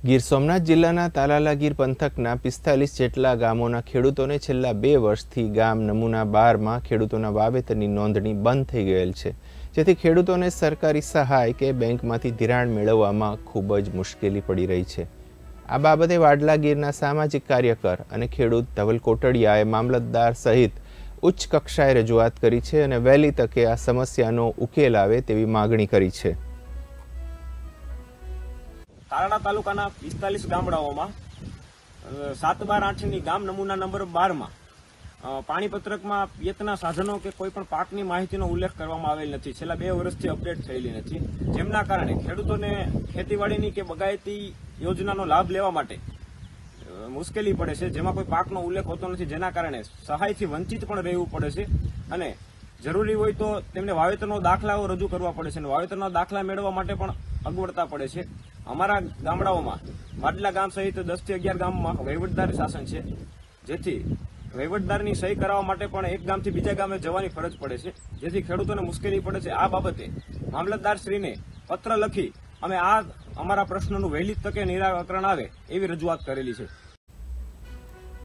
ગીર સોમનાથ જિલ્લાના તાલાલા ગીર પંથકના 45 જેટલા ગામોના ખેડૂતોને છેલ્લા 2 વર્ષથી ગામ નમૂના 12માં ખેડૂતોના વાવેતરની નોંધણી બંધ થઈ ગયેલ છે, જેથી ખેડૂતોને સરકારી સહાય કે બેંકમાંથી ધિરાણ મેળવવામાં ખૂબ જ મુશ્કેલી પડી રહી છે। આ બાબતે વાડલા ગીરના સામાજિક કાર્યકર અને ખેડૂત ધવલ કોટડિયાએ મામલતદાર સહિત ઉચ્ચ કક્ષાએ રજૂઆત કરી છે અને વહેલી તકે આ સમસ્યાનો ઉકેલ આવે તેવી માગણી કરી છે। તાલાલા તાલુકાના 45 ગામડાઓમાં 7/12/8ની ગામ નમૂના નંબર 12માં પાણીપત્રકમાં પિયતના સાધનો કે કોઈ પણ પાકની માહિતીનો ઉલ્લેખ કરવામાં આવેલ નથી। છેલ્લા 2 વર્ષથી અપડેટ થયેલી નથી, જેમના કારણે ખેડૂતોને ખેતીવાડીની કે બગાયતી યોજનાનો લાભ લેવા માટે મુશ્કેલી પડે છે, જેમાં કોઈ પાકનો ઉલ્લેખ હોતો નથી, જેના કારણે સહાયથી વંચિત પણ રહેવું પડે છે અને જરૂરી હોય તો તેમને વાવેતરનો દાખલાઓ રજૂ કરવા પડે છે અને વાવેતરના દાખલા મેળવવા માટે પણ અગવડતા પડે છે। અમારા ગામડાઓમાં વાડલા ગામ સહિત 10 થી 11 ગામમાં વહીવટદારી શાસન છે, જેથી વહીવટદારની સહી કરાવવા માટે પણ એક ગામથી બીજા ગામે જવાની ફરજ પડે છે, જેથી ખેડૂતોને મુશ્કેલી પડે છે। આ બાબતે મામલતદારશ્રીને પત્ર લખી અમે આ અમારા પ્રશ્નનું વહેલી તકે નિરાકરણ આવે એવી રજૂઆત કરેલી છે।